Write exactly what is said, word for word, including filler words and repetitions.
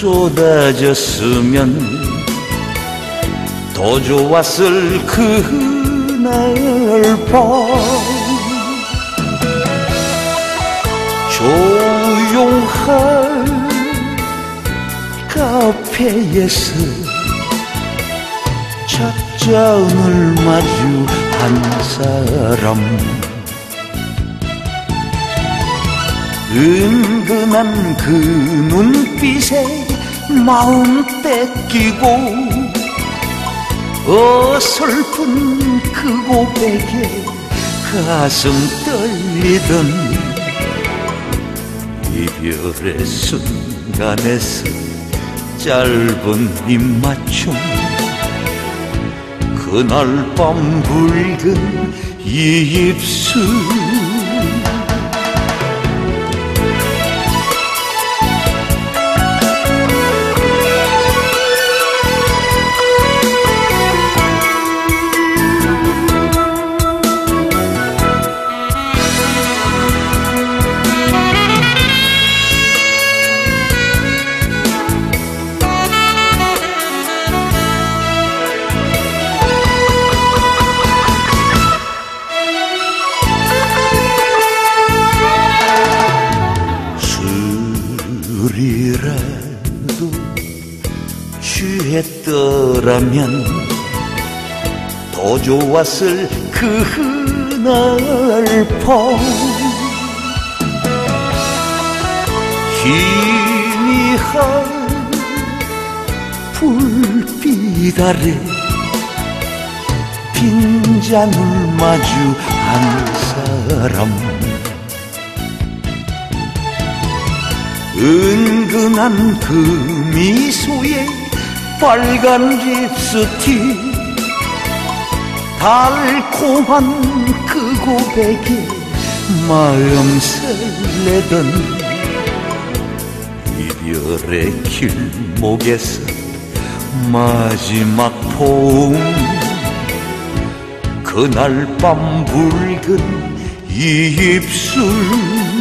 쏟아졌으면 더 좋았을 그날 밤. 조용한 카페에서 찻잔을 마주한 사람, 은근한 그 눈빛에 마음 뺏기고 어설픈 그 고백에 가슴 떨리던 이별의 순간에서 짧은 입맞춤, 그날 밤 붉은 이 입술. 술이라도 취했더라면 더 좋았을 그날 밤. 희미한 불빛 아래 빈잔을 마주한 사람, 은근한 그 미소에 빨간 립스틱, 달콤한 그 고백에 마음 설레던 이별의 길목에서 마지막 포옹, 그날 밤 붉은 이 입술.